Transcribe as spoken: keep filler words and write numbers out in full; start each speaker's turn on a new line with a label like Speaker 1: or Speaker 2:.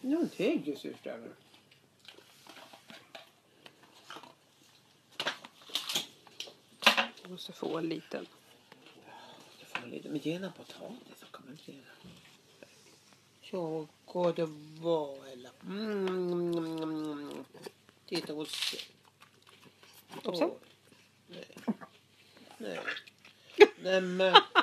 Speaker 1: Nu en tegelsyster.
Speaker 2: Jag måste få en liten.
Speaker 1: Jag får en liten. Men gärna potatis så kan man inte göra. Så går det vara eller. Mm. Titta och se.
Speaker 2: Hoppsan.
Speaker 1: Nej. Nej. Nej men.